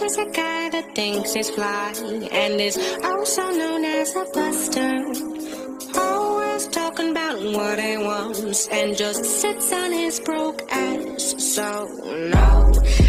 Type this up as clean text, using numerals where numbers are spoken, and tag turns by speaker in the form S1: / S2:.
S1: is a guy that thinks he's fly and is also known as a buster. Always talking about what he wants and just sits on his broke ass. So no,